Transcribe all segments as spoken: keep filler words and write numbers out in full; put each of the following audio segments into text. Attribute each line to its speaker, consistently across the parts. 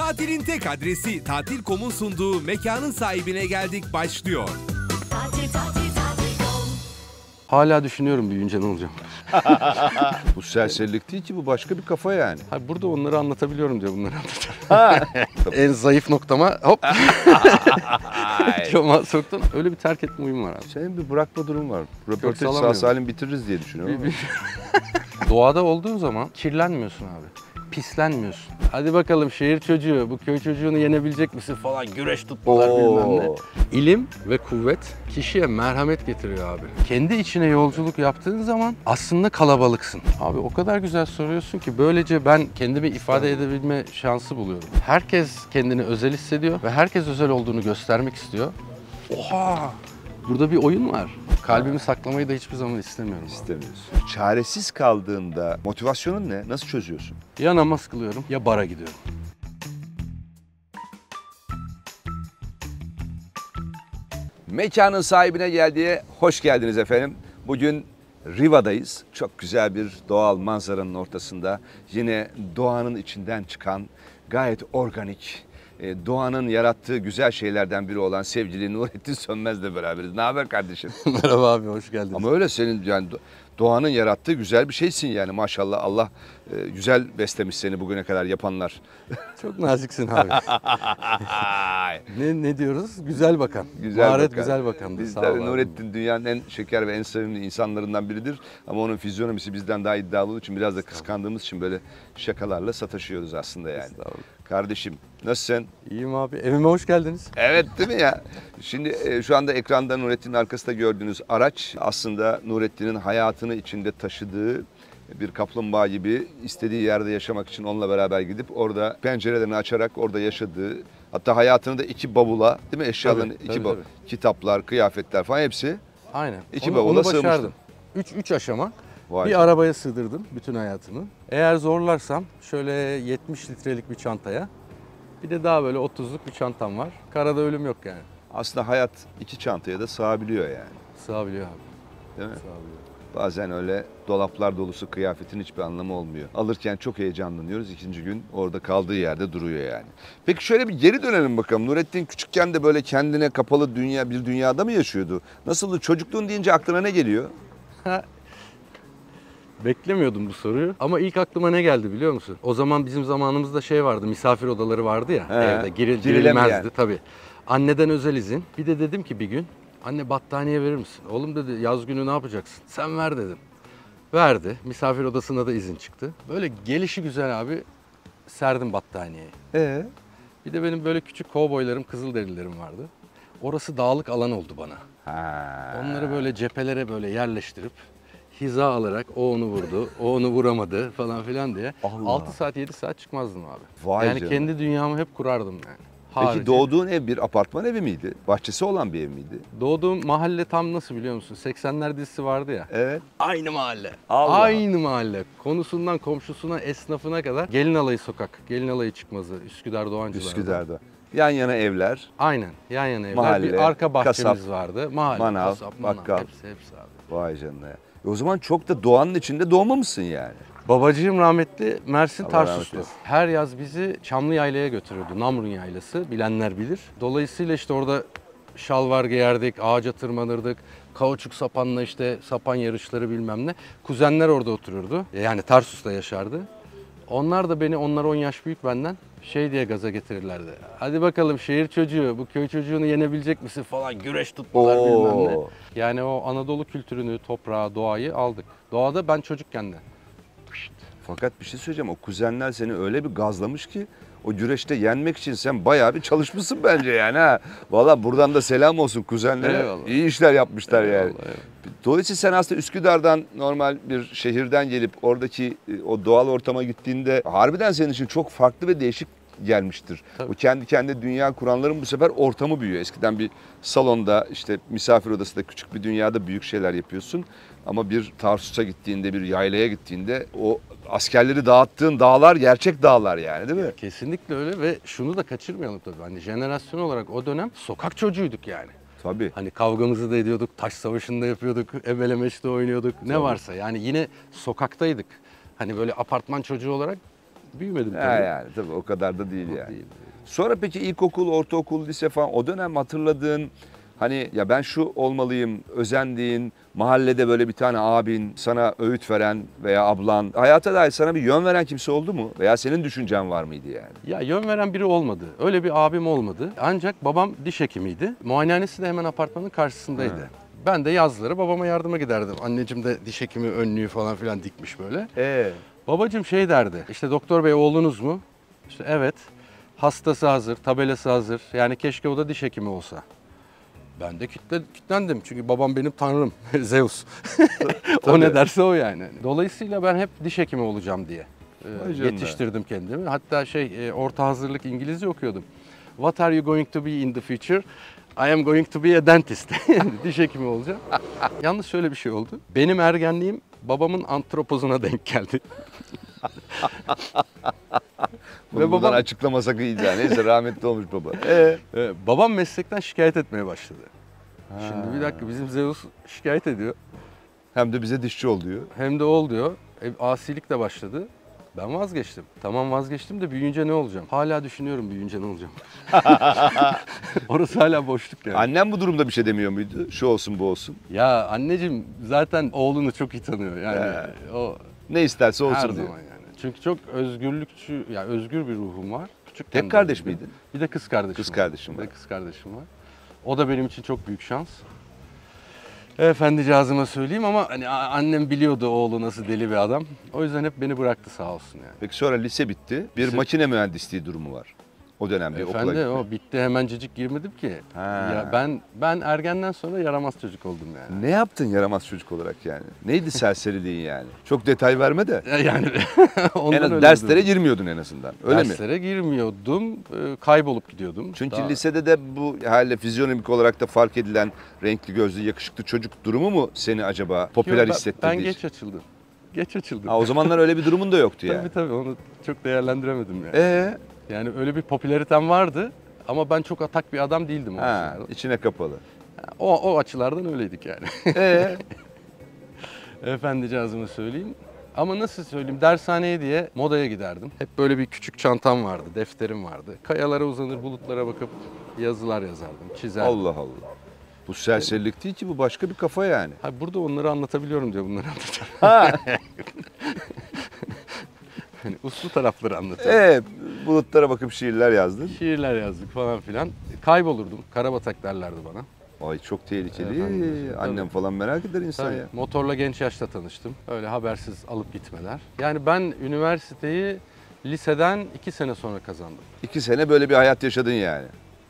Speaker 1: Tatilin tek adresi tatil nokta com'un sunduğu Mekanın Sahibine Geldik başlıyor.
Speaker 2: Tatil, tatil, tatil nokta com.
Speaker 3: Hala düşünüyorum büyüyünce ne olacağım.
Speaker 4: Bu serserilik değil ki, bu başka bir kafa yani.
Speaker 3: Hayır, burada onları anlatabiliyorum diye bunları anlatıyorum. En zayıf noktama hop. Çomağı soktun. Öyle bir terk etme uyum var abi.
Speaker 4: Senin bir bırakma durum var. Röportajı sağ
Speaker 3: salamıyorum.
Speaker 4: salim bitiririz diye düşünüyorum ama.
Speaker 3: Doğada olduğun zaman kirlenmiyorsun abi. Pislenmiyorsun. Hadi bakalım şehir çocuğu, bu köy çocuğunu yenebilecek misin falan, güreş tutmalar bilmem ne.
Speaker 4: Oo.
Speaker 3: İlim ve kuvvet kişiye merhamet getiriyor abi. Kendi içine yolculuk yaptığın zaman aslında kalabalıksın. Abi o kadar güzel soruyorsun ki böylece ben kendimi ifade edebilme şansı buluyorum. Herkes kendini özel hissediyor ve herkes özel olduğunu göstermek istiyor. Oha! Burada bir oyun var. Kalbimi saklamayı da hiçbir zaman istemiyorum. Abi.
Speaker 4: İstemiyorsun. Çaresiz kaldığında motivasyonun ne? Nasıl çözüyorsun?
Speaker 3: Ya namaz kılıyorum ya bara gidiyorum.
Speaker 4: Mekanın Sahibine Geldiğe hoş geldiniz efendim. Bugün Riva'dayız. Çok güzel bir doğal manzaranın ortasında. Yine doğanın içinden çıkan gayet organik, doğanın yarattığı güzel şeylerden biri olan sevgili Nurettin Sönmez'le beraberiz. Ne haber kardeşim?
Speaker 3: Merhaba abi, hoş geldiniz.
Speaker 4: Ama öyle, senin yani doğanın yarattığı güzel bir şeysin yani, maşallah. Allah e, güzel beslemiş seni bugüne kadar yapanlar.
Speaker 3: Çok naziksin abi. ne ne diyoruz? Güzel bakan.
Speaker 4: Güzel
Speaker 3: Maharet
Speaker 4: bakan.
Speaker 3: güzel bakandı.
Speaker 4: Biz
Speaker 3: Sağ
Speaker 4: tabii
Speaker 3: ol
Speaker 4: Nurettin dünyanın en şeker ve en sevimli insanlarından biridir. Ama onun fizyonomisi bizden daha iddialı olduğu için, biraz da kıskandığımız için böyle şakalarla sataşıyoruz aslında yani. Kardeşim nasılsın?
Speaker 3: İyiyim abi. Evime hoş geldiniz.
Speaker 4: Evet, değil mi ya? Şimdi e, şu anda ekranda Nurettin'in arkasında gördüğünüz araç aslında Nurettin'in hayatını içinde taşıdığı bir kaplumbağa gibi, istediği yerde yaşamak için onunla beraber gidip orada pencerelerini açarak orada yaşadığı, hatta hayatını da iki bavula, değil mi, eşyalarını,
Speaker 3: Tabii,
Speaker 4: iki
Speaker 3: tabii,
Speaker 4: bavul, kitaplar, kıyafetler falan hepsi.
Speaker 3: Aynen.
Speaker 4: İki
Speaker 3: onu,
Speaker 4: bavula
Speaker 3: onu
Speaker 4: sığmıştı.
Speaker 3: başardım. Üç, üç aşama.
Speaker 4: Vay
Speaker 3: bir
Speaker 4: canına.
Speaker 3: arabaya sığdırdım bütün hayatımı. Eğer zorlarsam şöyle yetmiş litrelik bir çantaya, bir de daha böyle otuzluk bir çantam var. Karada ölüm yok yani.
Speaker 4: Aslında hayat iki çantaya da sığabiliyor yani.
Speaker 3: Sığabiliyor abi.
Speaker 4: Değil mi?
Speaker 3: Sığabiliyor.
Speaker 4: Bazen öyle dolaplar dolusu kıyafetin hiçbir anlamı olmuyor. Alırken çok heyecanlanıyoruz. İkinci gün orada kaldığı yerde duruyor yani. Peki şöyle bir geri dönelim bakalım. Nurettin küçükken de böyle kendine kapalı dünya, bir dünyada mı yaşıyordu? Nasıldı? Çocukluğun deyince aklına ne geliyor?
Speaker 3: Beklemiyordum bu soruyu ama ilk aklıma ne geldi biliyor musun? O zaman bizim zamanımızda şey vardı, misafir odaları vardı ya,
Speaker 4: He,
Speaker 3: evde giril,
Speaker 4: girilemeyen.
Speaker 3: girilmezdi tabii. Anneden özel izin. Bir de dedim ki bir gün, anne battaniye verir misin? Oğlum dedi, yaz günü ne yapacaksın? Sen ver dedim. Verdi. Misafir odasına da izin çıktı. Böyle gelişi güzel abi serdim battaniyeyi.
Speaker 4: Ee?
Speaker 3: Bir de benim böyle küçük kovboylarım, kızılderililerim vardı. Orası dağlık alan oldu bana.
Speaker 4: Ha.
Speaker 3: Onları böyle cephelere böyle yerleştirip hiza alarak o onu vurdu, o onu vuramadı falan filan diye
Speaker 4: Allah.
Speaker 3: altı saat yedi saat çıkmazdım abi.
Speaker 4: Vay
Speaker 3: yani
Speaker 4: canına.
Speaker 3: kendi dünyamı hep kurardım yani.
Speaker 4: Peki
Speaker 3: Harici.
Speaker 4: doğduğun ev bir apartman evi miydi? Bahçesi olan bir ev miydi?
Speaker 3: Doğduğum mahalle tam nasıl biliyor musun? seksenler dizisi vardı ya.
Speaker 4: Evet.
Speaker 3: Aynı mahalle.
Speaker 4: Allah.
Speaker 3: Aynı mahalle. Konusundan komşusuna, esnafına kadar. Gelinalayı sokak, Gelinalayı çıkmazı, Üsküdar Doğancılar'da.
Speaker 4: Üsküdar'da. Yan yana evler,
Speaker 3: Aynen. Yan yana evler.
Speaker 4: Mahalle,
Speaker 3: bir arka bahçemiz
Speaker 4: kasap,
Speaker 3: vardı. Mahalle,
Speaker 4: manav,
Speaker 3: kasap, manav.
Speaker 4: bakkal.
Speaker 3: Hepsi, hepsi abi.
Speaker 4: vay canına ya. E o zaman çok da doğanın içinde doğmamışsın yani.
Speaker 3: Babacığım rahmetli Mersin
Speaker 4: Allah rahmet
Speaker 3: Tarsuslu.
Speaker 4: eylesin.
Speaker 3: Her yaz bizi Çamlı Yayla'ya götürürdü. Namrun Yaylası. Bilenler bilir. Dolayısıyla işte orada şalvar giyerdik, ağaca tırmanırdık. Kauçuk sapanla işte sapan yarışları bilmem ne. Kuzenler orada otururdu. Yani Tarsus'ta yaşardı. Onlar da beni, onlar on yaş büyük benden, şey diye gaza getirirlerdi. Hadi bakalım şehir çocuğu, bu köy çocuğunu yenebilecek misin falan, güreş tutmalar bilmem ne.
Speaker 4: Oo.
Speaker 3: Yani o Anadolu kültürünü, toprağı, doğayı aldık. Doğada ben çocukken de.
Speaker 4: Fakat bir şey söyleyeceğim, o kuzenler seni öyle bir gazlamış ki o güreşte yenmek için sen bayağı bir çalışmışsın bence yani ha. Valla buradan da selam olsun kuzenlere.
Speaker 3: Eyvallah.
Speaker 4: İyi işler yapmışlar yani.
Speaker 3: Eyvallah, eyvallah.
Speaker 4: Dolayısıyla sen aslında Üsküdar'dan, normal bir şehirden gelip oradaki e, o doğal ortama gittiğinde harbiden senin için çok farklı ve değişik gelmiştir.
Speaker 3: Tabii.
Speaker 4: O kendi kendine dünya kuranların bu sefer ortamı büyüyor. Eskiden bir salonda, işte misafir odasında küçük bir dünyada büyük şeyler yapıyorsun. Ama bir Tarsus'a gittiğinde, bir yaylaya gittiğinde o askerleri dağıttığın dağlar gerçek dağlar yani, değil mi?
Speaker 3: Kesinlikle öyle ve şunu da kaçırmayalım tabii. Hani jenerasyon olarak o dönem sokak çocuğuyduk yani.
Speaker 4: Tabii.
Speaker 3: Hani kavgamızı da ediyorduk, taş savaşında yapıyorduk, ebelemeçte oynuyorduk, ne varsa. Yani yine sokaktaydık. Hani böyle apartman çocuğu olarak Büyümedim
Speaker 4: Ha,
Speaker 3: tabii.
Speaker 4: yani tabii o kadar da değil
Speaker 3: O
Speaker 4: yani.
Speaker 3: değil.
Speaker 4: Sonra peki ilkokul, ortaokul, lise falan o dönem hatırladığın hani ya ben şu olmalıyım, özendiğin, mahallede böyle bir tane abin, sana öğüt veren veya ablan, hayata dair sana bir yön veren kimse oldu mu? Veya senin düşüncen var mıydı yani?
Speaker 3: Ya yön veren biri olmadı. Öyle bir abim olmadı. Ancak babam diş hekimiydi. Muayenehanesi de hemen apartmanın karşısındaydı.
Speaker 4: Ha.
Speaker 3: Ben de yazları babama yardıma giderdim. Anneciğim de diş hekimi önlüğü falan filan dikmiş böyle.
Speaker 4: Ee,
Speaker 3: Babacığım şey derdi. İşte doktor bey oğlunuz mu? İşte evet. Hastası hazır, tabelası hazır. Yani keşke o da diş hekimi olsa. Ben de kitle, kitlendim çünkü babam benim tanrım, Zeus. O ne derse o yani. Dolayısıyla ben hep diş hekimi olacağım diye e,
Speaker 4: Vay canına.
Speaker 3: yetiştirdim kendimi. Hatta şey e, orta hazırlık İngilizce okuyordum. What are you going to be in the future? I am going to be a dentist. Diş hekimi olacağım. Yalnız şöyle bir şey oldu. Benim ergenliğim babamın antropozuna denk geldi.
Speaker 4: bunu
Speaker 3: Ve
Speaker 4: buradan
Speaker 3: babam-
Speaker 4: açıklamasak iyiydi yani. Neyse rahmetli olmuş baba. Ee,
Speaker 3: Ee, babam meslekten şikayet etmeye başladı. Şimdi bir dakika bizim Zeus şikayet ediyor.
Speaker 4: hem de bize dişçi ol diyor.
Speaker 3: Hem de ol diyor. E, asilik de başladı. Ben vazgeçtim. Tamam vazgeçtim de büyüyünce ne olacağım? Hala düşünüyorum büyüyünce ne olacağım. Orası hala boşluk yani.
Speaker 4: Annem bu durumda bir şey demiyor muydu? Şu olsun bu olsun.
Speaker 3: Ya anneciğim zaten oğlunu çok iyi tanıyor. Yani o
Speaker 4: Ne isterse olsun
Speaker 3: her
Speaker 4: diyor.
Speaker 3: zaman yani. Çünkü çok özgürlükçü, ya özgür bir ruhum var. Küçükken
Speaker 4: Tek
Speaker 3: de
Speaker 4: kardeş
Speaker 3: öyleydim.
Speaker 4: miydin?
Speaker 3: Bir de kız kardeşim
Speaker 4: Kız
Speaker 3: var.
Speaker 4: kardeşim
Speaker 3: Bir
Speaker 4: var.
Speaker 3: de kız kardeşim var. O da benim için çok büyük şans. Efendicazıma söyleyeyim ama hani a- annem biliyordu oğlu nasıl deli bir adam. O yüzden hep beni bıraktı sağ olsun yani.
Speaker 4: Peki sonra lise bitti. Bir
Speaker 3: Lise-
Speaker 4: makine mühendisliği durumu var. O dönemde okula
Speaker 3: Efendi
Speaker 4: gitmek.
Speaker 3: o bitti hemencecik girmedim ki.
Speaker 4: Ha.
Speaker 3: Ya ben ben ergenden sonra yaramaz çocuk oldum yani.
Speaker 4: Ne yaptın yaramaz çocuk olarak yani? Neydi serseriliğin yani? Çok detay verme de.
Speaker 3: Ya Yani
Speaker 4: En
Speaker 3: ondan
Speaker 4: az
Speaker 3: öyle
Speaker 4: derslere
Speaker 3: dedim.
Speaker 4: girmiyordun en azından. Öyle mi?
Speaker 3: Derslere girmiyordum. e, Kaybolup gidiyordum.
Speaker 4: Çünkü
Speaker 3: Daha-
Speaker 4: lisede de bu hale fizyonomik olarak da fark edilen renkli gözlü yakışıklı çocuk durumu mu seni acaba popüler
Speaker 3: Yo, ben-
Speaker 4: hissettirdi?
Speaker 3: Ben
Speaker 4: hiç?
Speaker 3: geç açıldım. Geç açıldım.
Speaker 4: Ha, o zamanlar öyle bir durumun da yoktu yani.
Speaker 3: Tabii tabii onu çok değerlendiremedim yani.
Speaker 4: Ee,
Speaker 3: Yani öyle bir popülaritem vardı ama ben çok atak bir adam değildim o
Speaker 4: ha,
Speaker 3: açılardan.
Speaker 4: içine kapalı.
Speaker 3: O, o açılardan öyleydik yani.
Speaker 4: Ee,
Speaker 3: Efendicazıma söyleyeyim. Ama nasıl söyleyeyim dershaneye diye modaya giderdim. Hep böyle bir küçük çantam vardı, defterim vardı. Kayalara uzanır bulutlara bakıp yazılar yazardım, çizerdim.
Speaker 4: Allah Allah. Bu serserilik değil ki bu başka bir kafa yani.
Speaker 3: Ha, burada onları anlatabiliyorum diyor bunları anlatıyorum.
Speaker 4: Ha,
Speaker 3: Hani uslu tarafları anlatıyorum.
Speaker 4: evet, bulutlara bakıp şiirler yazdın.
Speaker 3: Şiirler yazdık falan filan. Kaybolurdum. Karabatak derlerdi bana.
Speaker 4: Ay çok tehlikeli.
Speaker 3: Efendim,
Speaker 4: Annem
Speaker 3: tabii.
Speaker 4: falan merak eder insan
Speaker 3: Tabii,
Speaker 4: ya.
Speaker 3: motorla genç yaşta tanıştım. Öyle habersiz alıp gitmeler. Yani ben üniversiteyi liseden iki sene sonra kazandım.
Speaker 4: İki sene böyle bir hayat yaşadın yani.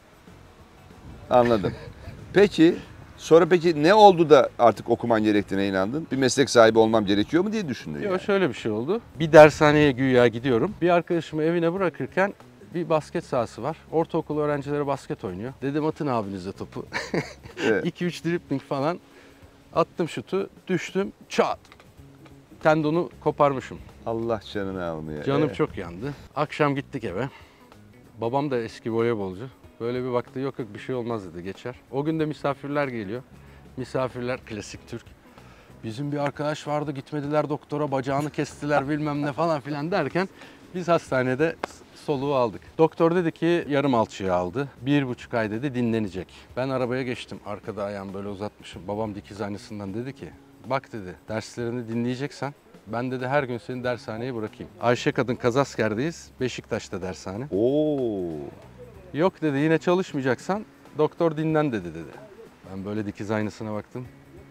Speaker 4: Anladım. Peki, sonra peki ne oldu da artık okuman gerektiğine inandın? Bir meslek sahibi olmam gerekiyor mu diye düşündün
Speaker 3: Yok
Speaker 4: yani.
Speaker 3: şöyle bir şey oldu. Bir dershaneye güya gidiyorum. Bir arkadaşımı evine bırakırken bir basket sahası var. Ortaokul öğrencileri basket oynuyor. Dedim atın abinize topu.
Speaker 4: Evet.
Speaker 3: iki üç dribling falan. Attım şutu, düştüm, çat. Tendonu koparmışım.
Speaker 4: Allah canını almıyor.
Speaker 3: Canım
Speaker 4: Ee,
Speaker 3: çok yandı. Akşam gittik eve. Babam da eski voleybolcu. Böyle bir baktı yok yok bir şey olmaz dedi geçer. O gün de misafirler geliyor. Misafirler klasik Türk. Bizim bir arkadaş vardı gitmediler doktora bacağını kestiler bilmem ne falan filan derken biz hastanede soluğu aldık. Doktor dedi ki yarım alçıya aldı. Bir buçuk ay dedi dinlenecek. Ben arabaya geçtim. Arkada ayağımı böyle uzatmışım. Babam dikiz aynasından dedi ki bak dedi derslerini dinleyeceksen ben dedi her gün seni dershaneye bırakayım. Ayşe Kadın Kazasker'deyiz. Beşiktaş'ta dershane.
Speaker 4: Oo.
Speaker 3: Yok dedi yine çalışmayacaksan doktor dinlen dedi dedi. Ben böyle dikiz aynasına baktım.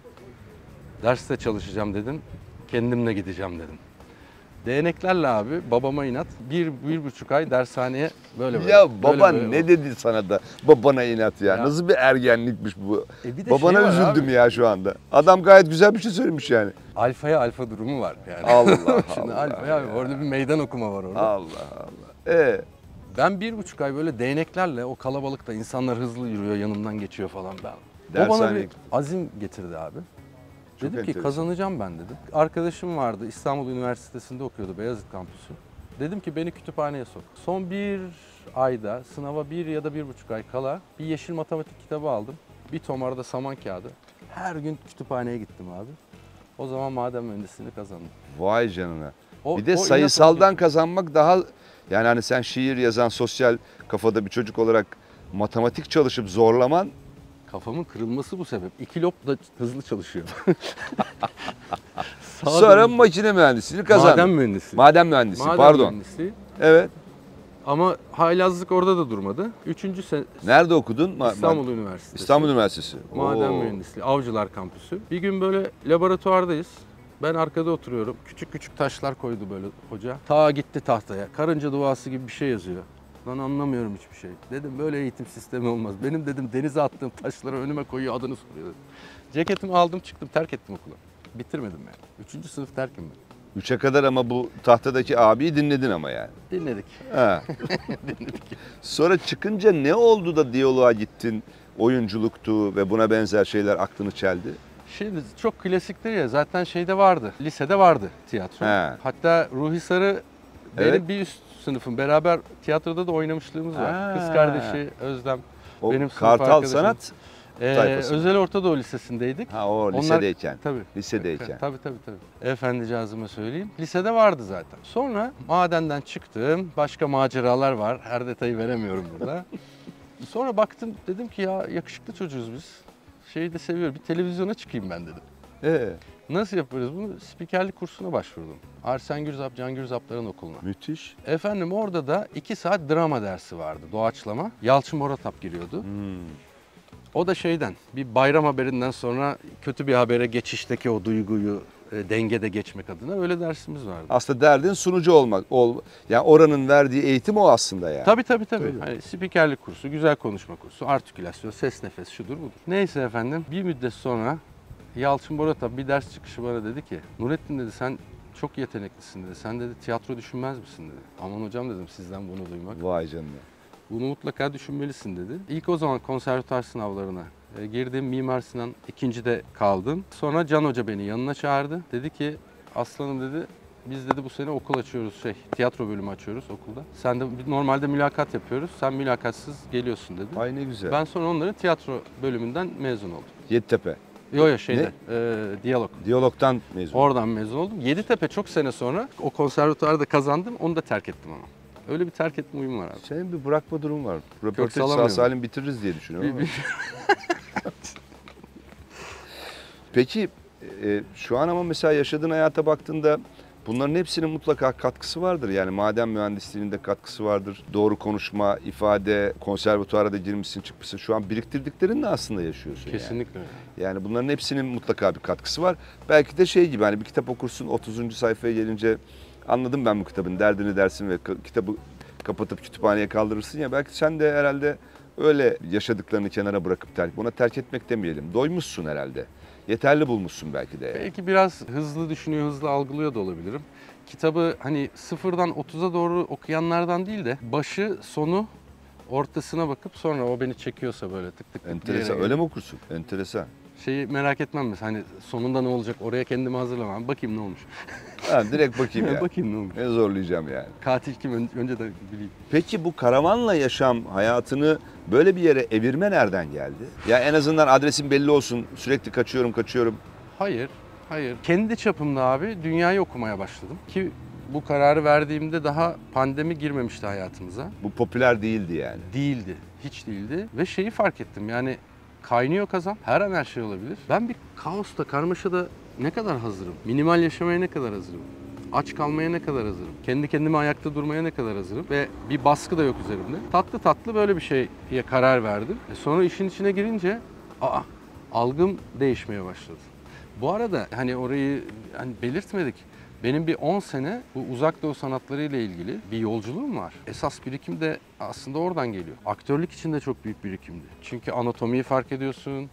Speaker 3: Derste çalışacağım dedim. Kendimle gideceğim dedim. Değneklerle abi babama inat bir, bir buçuk ay dershaneye böyle böyle.
Speaker 4: Ya
Speaker 3: böyle
Speaker 4: baban
Speaker 3: böyle
Speaker 4: ne
Speaker 3: oldu.
Speaker 4: dedi sana da babana inat ya.
Speaker 3: Ya.
Speaker 4: Nasıl bir ergenlikmiş bu.
Speaker 3: E bir de
Speaker 4: Babana
Speaker 3: şey var
Speaker 4: üzüldüm
Speaker 3: abi.
Speaker 4: ya şu anda. Adam gayet güzel bir şey söylemiş yani.
Speaker 3: Alfaya alfa durumu var yani.
Speaker 4: Allah
Speaker 3: Şimdi
Speaker 4: Allah
Speaker 3: alfaya abi,
Speaker 4: ya.
Speaker 3: orada bir meydan okuma var orada.
Speaker 4: Allah Allah. Ee,
Speaker 3: Ben bir buçuk ay böyle değneklerle o kalabalıkta insanlar hızlı yürüyor yanımdan geçiyor falan ben. O bana
Speaker 4: Dershane-
Speaker 3: bir azim getirdi abi.
Speaker 4: Çok
Speaker 3: Dedim ki
Speaker 4: enteresan.
Speaker 3: kazanacağım ben dedim. Arkadaşım vardı İstanbul Üniversitesi'nde okuyordu Beyazıt kampüsü. Dedim ki beni kütüphaneye sok. Son bir ayda sınava bir ya da bir buçuk ay kala bir yeşil matematik kitabı aldım. Bir tomar da saman kağıdı. Her gün kütüphaneye gittim abi. O zaman maden mühendisliğini kazandım.
Speaker 4: vay canına.
Speaker 3: O,
Speaker 4: Bir de
Speaker 3: o
Speaker 4: sayısaldan kazanmak daha, yani hani sen şiir yazan sosyal kafada bir çocuk olarak matematik çalışıp zorlaman.
Speaker 3: Kafamın kırılması bu sebep. İki lob da hızlı çalışıyor. Sağa
Speaker 4: Sonra
Speaker 3: dön-
Speaker 4: makine mühendisliğini kazandın.
Speaker 3: Maden mühendisi.
Speaker 4: Maden mühendisi,
Speaker 3: Maden
Speaker 4: pardon.
Speaker 3: mühendisliği.
Speaker 4: Evet.
Speaker 3: Ama haylazlık orada da durmadı. Üçüncü sene
Speaker 4: Nerede okudun? Ma-
Speaker 3: İstanbul
Speaker 4: ma-
Speaker 3: Üniversitesi.
Speaker 4: İstanbul Üniversitesi.
Speaker 3: Maden
Speaker 4: Oo.
Speaker 3: Mühendisliği, Avcılar Kampüsü. Bir gün böyle laboratuvardayız. Ben arkada oturuyorum. Küçük küçük taşlar koydu böyle hoca. Ta gitti tahtaya. Karınca duası gibi bir şey yazıyor. Lan anlamıyorum hiçbir şey. Dedim böyle eğitim sistemi olmaz. Benim dedim denize attığım taşları önüme koyuyor, adını soruyor. Dedim. Ceketimi aldım çıktım, terk ettim okulu. Bitirmedim yani. Üçüncü sınıf terkim ben.
Speaker 4: Üçe kadar ama bu tahtadaki abiyi dinledin ama yani.
Speaker 3: Dinledik.
Speaker 4: Ha. Sonra çıkınca ne oldu da diyaloğa gittin? Oyunculuktu ve buna benzer şeyler aklını çeldi.
Speaker 3: Şimdi çok klasiktir ya, zaten şeyde vardı, lisede vardı tiyatro.
Speaker 4: He.
Speaker 3: Hatta Ruhi Sarı benim
Speaker 4: Evet.
Speaker 3: bir üst sınıfım, beraber tiyatroda da oynamışlığımız var.
Speaker 4: Ha.
Speaker 3: Kız kardeşi Özlem,
Speaker 4: O
Speaker 3: benim sınıf
Speaker 4: Kartal
Speaker 3: arkadaşım.
Speaker 4: Sanat.
Speaker 3: Ee,
Speaker 4: tayfası.
Speaker 3: Özel Orta Doğu Lisesi'ndeydik.
Speaker 4: Ha o
Speaker 3: Onlar-
Speaker 4: lisedeyken.
Speaker 3: Tabii.
Speaker 4: Lisedeyken.
Speaker 3: Tabii tabii tabii. Efendicazıma söyleyeyim. Lisede vardı zaten. Sonra madenden çıktım. Başka maceralar var. Her detayı veremiyorum burada. Sonra baktım, dedim ki ya yakışıklı çocuğuz biz. Şeyi de seviyorum. Bir televizyona çıkayım ben dedim.
Speaker 4: Ee,
Speaker 3: Nasıl yapıyoruz bunu? Spikerlik kursuna başvurdum. Arsen Gürzap, Can Gürzapların okuluna.
Speaker 4: müthiş.
Speaker 3: Efendim orada da iki saat drama dersi vardı, doğaçlama. Yalçın Moratap giriyordu.
Speaker 4: Hmm.
Speaker 3: O da şeyden, bir bayram haberinden sonra kötü bir habere geçişteki o duyguyu e, dengede geçmek adına öyle dersimiz vardı.
Speaker 4: Aslında derdin sunucu olmak. Ol, yani oranın verdiği eğitim o aslında yani.
Speaker 3: Tabii tabii tabii.
Speaker 4: Tabii.
Speaker 3: Hani spikerlik kursu, güzel konuşma kursu, artikülasyon, ses nefes şudur budur. Neyse efendim, bir müddet sonra Yalçın Moratap bir ders çıkışı bana dedi ki, Nurettin dedi sen çok yeteneklisin dedi. Sen dedi tiyatro düşünmez misin dedi. Aman hocam dedim sizden bunu duymak.
Speaker 4: Vay canına.
Speaker 3: Bunu mutlaka düşünmelisin dedi. İlk o zaman konservatuar sınavlarına e, girdim. Mimar Sinan ikincide kaldım. Sonra Can Hoca beni yanına çağırdı. Dedi ki aslanım dedi biz dedi bu sene okul açıyoruz şey tiyatro bölümü açıyoruz okulda. Sen de normalde mülakat yapıyoruz. Sen mülakatsız geliyorsun dedi.
Speaker 4: Ay ne güzel.
Speaker 3: Ben sonra onların tiyatro bölümünden mezun oldum.
Speaker 4: Yeditepe.
Speaker 3: Yo yo şeyde e, diyalog.
Speaker 4: Diyalogtan mezun.
Speaker 3: Oradan mezun oldum. Yeditepe çok sene sonra o konservatuarda kazandım. Onu da terk ettim ama. Öyle bir terk etme uyum var abi.
Speaker 4: Senin bir bırakma durum var. Röportajı sağ
Speaker 3: salamıyorum.
Speaker 4: salim bitiririz diye düşünüyorum
Speaker 3: Bir-
Speaker 4: ama.
Speaker 3: bir-
Speaker 4: Peki e, şu an ama mesela yaşadığın hayata baktığında bunların hepsinin mutlaka katkısı vardır. Yani maden mühendisliğinin de katkısı vardır. Doğru konuşma, ifade, konservatuara da girmişsin çıkmışsın. Şu an biriktirdiklerinle aslında yaşıyorsun yani.
Speaker 3: Kesinlikle öyle.
Speaker 4: Yani bunların hepsinin mutlaka bir katkısı var. Belki de şey gibi hani bir kitap okursun otuzuncu sayfaya gelince anladım ben bu kitabın derdini dersin ve k- kitabı kapatıp kütüphaneye kaldırırsın ya. Belki sen de herhalde öyle yaşadıklarını kenara bırakıp terk, buna terk etmek demeyelim. Doymuşsun herhalde. Yeterli bulmuşsun belki de.
Speaker 3: Belki biraz hızlı düşünüyor, hızlı algılıyor da olabilirim. Kitabı hani sıfırdan otuza doğru okuyanlardan değil de başı, sonu, ortasına bakıp sonra o beni çekiyorsa böyle tık tık tık bir
Speaker 4: Enteresan.
Speaker 3: yere
Speaker 4: Öyle mi okursun? Enteresan.
Speaker 3: şeyi merak etmem mesela hani sonunda ne olacak oraya kendimi hazırlamam. Bakayım ne olmuş.
Speaker 4: Ha, direkt bakayım ya.
Speaker 3: Bakayım ne olmuş.
Speaker 4: Ne zorlayacağım yani.
Speaker 3: Katil kim Ön- önce de bileyim.
Speaker 4: Peki bu karavanla yaşam hayatını böyle bir yere evirme nereden geldi? Ya en azından adresin belli olsun. Sürekli kaçıyorum kaçıyorum.
Speaker 3: Hayır, hayır. Kendi çapımda abi dünyayı okumaya başladım. Ki bu kararı verdiğimde daha pandemi girmemişti hayatımıza.
Speaker 4: Bu popüler değildi yani.
Speaker 3: Değildi. Hiç değildi. Ve şeyi fark ettim yani kaynıyor kazan. Her an her şey olabilir. Ben bir kaosta, karmaşada ne kadar hazırım? Minimal yaşamaya ne kadar hazırım? Aç kalmaya ne kadar hazırım? Kendi kendime ayakta durmaya ne kadar hazırım? Ve bir baskı da yok üzerimde. Tatlı tatlı böyle bir şeye karar verdim. E sonra işin içine girince aa, algım değişmeye başladı. Bu arada hani orayı hani belirtmedik. Benim bir on sene bu uzak doğu sanatları ile ilgili bir yolculuğum var. Esas birikim de aslında oradan geliyor. Aktörlük için de çok büyük birikimdi. Çünkü anatomiyi fark ediyorsun,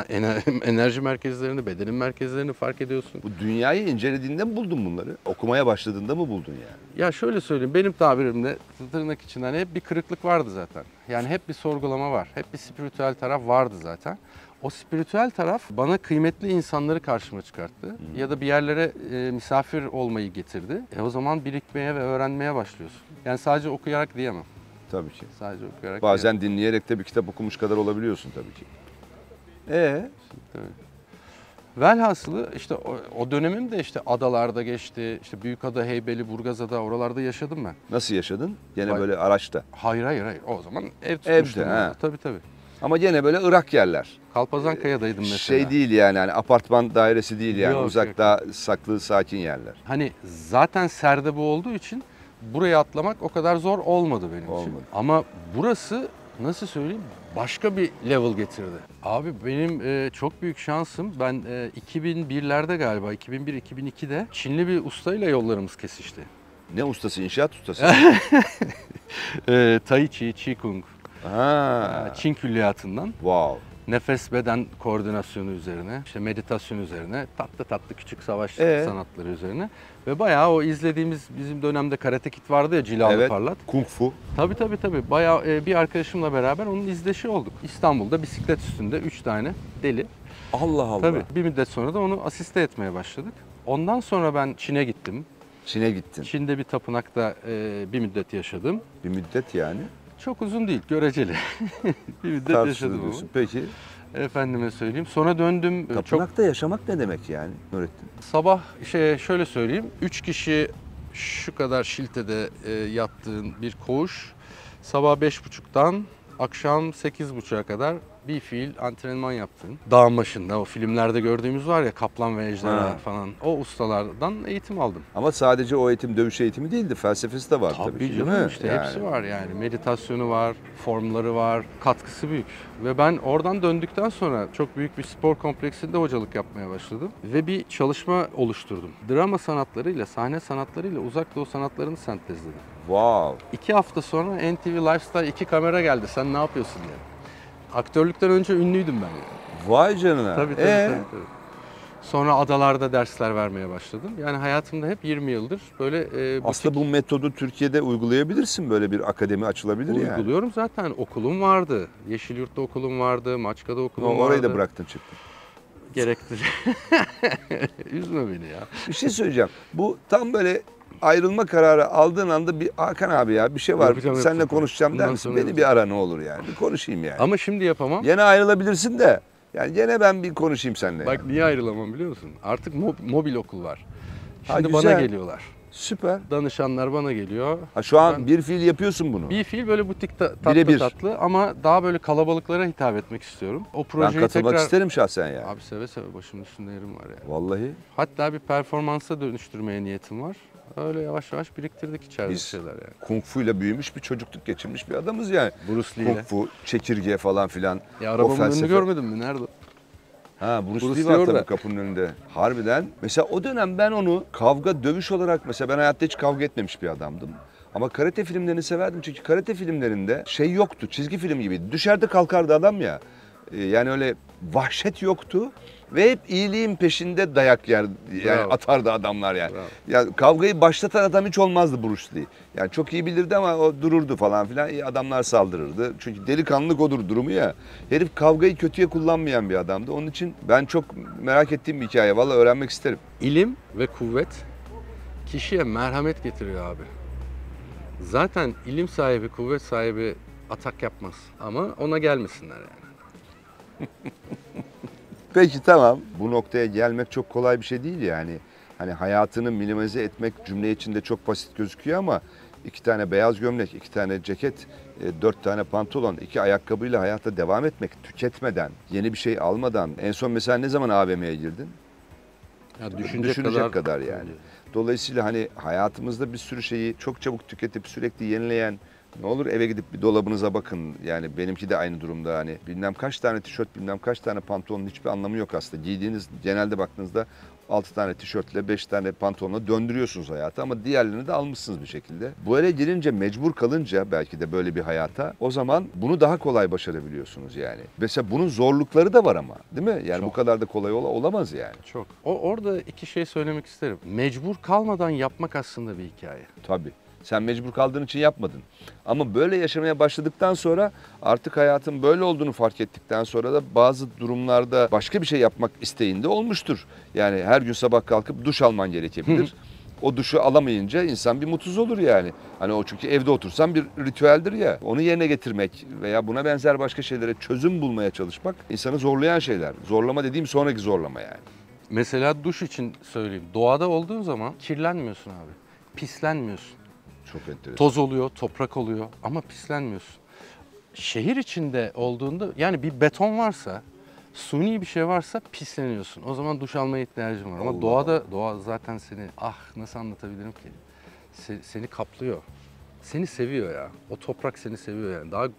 Speaker 3: enerji merkezlerini, bedenin merkezlerini fark ediyorsun.
Speaker 4: Bu dünyayı incelediğinde mi buldun bunları? Okumaya başladığında mı buldun yani?
Speaker 3: Ya şöyle söyleyeyim, benim tabirimde tırnak içinde hani hep bir kırıklık vardı zaten. Yani hep bir sorgulama var, hep bir spiritüel taraf vardı zaten. O spiritüel taraf bana kıymetli insanları karşıma çıkarttı. Hmm. Ya da bir yerlere e, misafir olmayı getirdi. E o zaman birikmeye ve öğrenmeye başlıyorsun. Yani sadece okuyarak diyemem.
Speaker 4: Tabii ki.
Speaker 3: Sadece okuyarak
Speaker 4: Bazen dinleyerek de bir kitap okumuş kadar olabiliyorsun tabii ki. Ee,
Speaker 3: diyemem. Velhasılı işte o, o dönemim de işte adalarda geçti. İşte Büyükada, Heybeli, Burgazada oralarda yaşadım ben.
Speaker 4: Nasıl yaşadın? Gene
Speaker 3: Vay.
Speaker 4: böyle araçta.
Speaker 3: Hayır hayır hayır. O zaman ev tutmuştum.
Speaker 4: Evde,
Speaker 3: orada.
Speaker 4: ha.
Speaker 3: Tabii tabii.
Speaker 4: Ama gene böyle Irak yerler.
Speaker 3: Kalpazankaya'daydım mesela.
Speaker 4: Şey değil yani hani apartman dairesi değil yani
Speaker 3: Yok,
Speaker 4: uzakta saklı sakin yerler.
Speaker 3: Hani zaten serde bu olduğu için buraya atlamak o kadar zor olmadı benim için.
Speaker 4: Olmadı.
Speaker 3: Ama burası nasıl söyleyeyim başka bir level getirdi. Abi benim e, çok büyük şansım ben e, iki bin birlerde galiba iki bin bir iki bin ikide Çinli bir ustayla yollarımız kesişti.
Speaker 4: Ne ustası? İnşaat ustası.
Speaker 3: e, Tai Chi, Qigong,
Speaker 4: Ha.
Speaker 3: e, Çin külliyatından.
Speaker 4: Wow.
Speaker 3: Nefes beden koordinasyonu üzerine, işte meditasyon üzerine, tatlı tatlı küçük savaş
Speaker 4: Ee?
Speaker 3: sanatları üzerine ve bayağı o izlediğimiz bizim dönemde Karate Kid vardı ya cilalı
Speaker 4: Evet.
Speaker 3: parlat.
Speaker 4: Kung fu.
Speaker 3: Tabii tabii tabii bayağı e, bir arkadaşımla beraber onun izleşi olduk. İstanbul'da bisiklet üstünde üç tane deli.
Speaker 4: Allah Allah.
Speaker 3: Tabii bir müddet sonra da onu asiste etmeye başladık. Ondan sonra ben Çin'e gittim.
Speaker 4: Çin'e gittin.
Speaker 3: Çin'de bir tapınakta e, bir müddet yaşadım.
Speaker 4: Bir müddet yani.
Speaker 3: Çok uzun değil, göreceli. bir müddet
Speaker 4: Tartışılır
Speaker 3: yaşadım ama.
Speaker 4: diyorsun. Peki.
Speaker 3: Efendime söyleyeyim. Sonra döndüm. e, Çok
Speaker 4: Tapınakta yaşamak ne demek yani Nurettin?
Speaker 3: sabah şey şöyle söyleyeyim. Üç kişi şu kadar şiltede e, yattığın bir koğuş. Sabah beş buçuktan akşam sekiz buçuğa kadar bir fiil antrenman yaptığın. Dağın başında o filmlerde gördüğümüz var ya kaplan ve ejderha
Speaker 4: Ha.
Speaker 3: falan. O ustalardan eğitim aldım.
Speaker 4: Ama sadece o eğitim dövüş eğitimi değildi. Felsefesi de var tabii,
Speaker 3: Tabii
Speaker 4: ki, değil
Speaker 3: canım
Speaker 4: mi?
Speaker 3: işte
Speaker 4: Yani.
Speaker 3: hepsi var yani. Meditasyonu var, formları var, katkısı büyük. Ve ben oradan döndükten sonra çok büyük bir spor kompleksinde hocalık yapmaya başladım. Ve bir çalışma oluşturdum. Drama sanatlarıyla, sahne sanatlarıyla uzak doğu sanatlarını sentezledim.
Speaker 4: Wow.
Speaker 3: İki hafta sonra N T V Lifestyle iki kamera geldi. Sen ne yapıyorsun diye. Aktörlükten önce ünlüydüm ben yani.
Speaker 4: Vay canına.
Speaker 3: Tabii tabii,
Speaker 4: Ee?
Speaker 3: tabii, tabii. Sonra adalarda dersler vermeye başladım. Yani hayatımda hep yirmi yıldır böyle e, butik
Speaker 4: Aslında bu metodu Türkiye'de uygulayabilirsin. Böyle bir akademi açılabilir yani.
Speaker 3: uyguluyorum. Zaten okulum vardı. Yeşilyurt'ta okulum vardı. Maçka'da okulum vardı.
Speaker 4: Orayı da bıraktın çıktın.
Speaker 3: Gerektir. Üzme beni ya.
Speaker 4: Bir şey söyleyeceğim. Bu tam böyle ayrılma kararı aldığın anda bir Hakan abi ya bir şey var.
Speaker 3: Yapacağım,
Speaker 4: Seninle
Speaker 3: yapacağım.
Speaker 4: konuşacağım der
Speaker 3: Bundan
Speaker 4: misin?
Speaker 3: sonra
Speaker 4: Beni bir
Speaker 3: yapacağım.
Speaker 4: ara ne olur yani. Bir konuşayım yani.
Speaker 3: Ama şimdi yapamam.
Speaker 4: Yine ayrılabilirsin de. Yani gene ben bir konuşayım seninle.
Speaker 3: Bak
Speaker 4: yani.
Speaker 3: niye ayrılamam biliyor musun? Artık mob- mobil okul var.
Speaker 4: Ha,
Speaker 3: Şimdi
Speaker 4: güzel.
Speaker 3: bana geliyorlar.
Speaker 4: Süper.
Speaker 3: Danışanlar bana geliyor.
Speaker 4: Ha, şu an
Speaker 3: Ben-
Speaker 4: bir fiil yapıyorsun bunu.
Speaker 3: Bir fiil böyle butik ta- tatlı
Speaker 4: Birebir.
Speaker 3: tatlı ama daha böyle kalabalıklara hitap etmek istiyorum. O
Speaker 4: Ben
Speaker 3: projeyi
Speaker 4: katılmak
Speaker 3: tekrar...
Speaker 4: isterim şahsen ya.
Speaker 3: Abi seve seve başımın üstünde yerim var ya.
Speaker 4: Vallahi
Speaker 3: Hatta bir performansa dönüştürmeye niyetim var. Öyle yavaş yavaş biriktirdik içeride
Speaker 4: Biz-
Speaker 3: bir şeyler yani.
Speaker 4: kung fu ile büyümüş bir çocukluk geçirmiş bir adamız yani.
Speaker 3: Bruce Lee
Speaker 4: Kung
Speaker 3: ile.
Speaker 4: fu, çekirge falan filan.
Speaker 3: Ya
Speaker 4: O
Speaker 3: arabamın önünü
Speaker 4: felsefe-
Speaker 3: görmedin mi? Nerede?
Speaker 4: Ha Bruce,
Speaker 3: Bruce
Speaker 4: Lee
Speaker 3: Lee
Speaker 4: var
Speaker 3: orada.
Speaker 4: tabii kapının önünde. Harbiden. Mesela o dönem ben onu kavga, dövüş olarak mesela ben hayatta hiç kavga etmemiş bir adamdım. Ama karate filmlerini severdim çünkü karate filmlerinde şey yoktu. Çizgi film gibi. Düşerdi kalkardı adam ya. Ee, Yani öyle vahşet yoktu. Ve hep iyiliğin peşinde dayak yer, yani
Speaker 3: Bravo.
Speaker 4: atardı adamlar yani.
Speaker 3: Bravo.
Speaker 4: Yani kavgayı başlatan adam hiç olmazdı Bruce Lee. Yani çok iyi bilirdi ama o dururdu falan filan. İyi adamlar saldırırdı. Çünkü delikanlılık odur durumu ya. Herif kavgayı kötüye kullanmayan bir adamdı. Onun için ben çok merak ettiğim bir hikaye. Vallahi öğrenmek isterim.
Speaker 3: İlim ve kuvvet kişiye merhamet getiriyor abi. Zaten ilim sahibi, kuvvet sahibi atak yapmaz. Ama ona gelmesinler yani.
Speaker 4: Peki tamam. Bu noktaya gelmek çok kolay bir şey değil yani. Hani hayatını minimize etmek cümle içinde çok basit gözüküyor ama iki tane beyaz gömlek, iki tane ceket, e, dört tane pantolon, iki ayakkabıyla hayata devam etmek, tüketmeden, yeni bir şey almadan. En son mesela ne zaman A V M'ye girdin?
Speaker 3: Ya düşünecek,
Speaker 4: Düşünecek kadar yani. Dolayısıyla hani hayatımızda bir sürü şeyi çok çabuk tüketip sürekli yenileyen, ne olur eve gidip bir dolabınıza bakın. Yani benimki de aynı durumda hani bilmem kaç tane tişört, bilmem kaç tane pantolonun hiçbir anlamı yok aslında. Giydiğiniz genelde baktığınızda altı tane tişörtle beş tane pantolonla döndürüyorsunuz hayatı ama diğerlerini de almışsınız bir şekilde. Bu ele girince mecbur kalınca belki de böyle bir hayata o zaman bunu daha kolay başarabiliyorsunuz yani. Mesela bunun zorlukları da var ama değil mi? Yani
Speaker 3: Çok.
Speaker 4: bu kadar da kolay ola- olamaz yani.
Speaker 3: Çok. O, orada iki şey söylemek isterim. Mecbur kalmadan yapmak aslında bir hikaye.
Speaker 4: Tabii. Sen mecbur kaldığın için yapmadın. Ama böyle yaşamaya başladıktan sonra artık hayatın böyle olduğunu fark ettikten sonra da bazı durumlarda başka bir şey yapmak isteğinde olmuştur. Yani her gün sabah kalkıp duş alman gerekebilir. O duşu alamayınca insan bir mutsuz olur yani. Hani o çünkü evde otursan bir ritüeldir ya. Onu yerine getirmek veya buna benzer başka şeylere çözüm bulmaya çalışmak insanı zorlayan şeyler. Zorlama dediğim sonraki zorlama yani.
Speaker 3: Mesela duş için söyleyeyim. Doğada olduğun zaman kirlenmiyorsun abi. Pislenmiyorsun.
Speaker 4: Çok enteresan.
Speaker 3: Toz oluyor, toprak oluyor ama pislenmiyorsun. Şehir içinde olduğunda yani bir beton varsa, suni bir şey varsa pisleniyorsun. O zaman duş almaya ihtiyacın var. Ama
Speaker 4: Allah
Speaker 3: doğada,
Speaker 4: Allah.
Speaker 3: doğa zaten seni, ah nasıl anlatabilirim ki? Se- seni kaplıyor. Seni seviyor ya. O toprak seni seviyor yani. Daha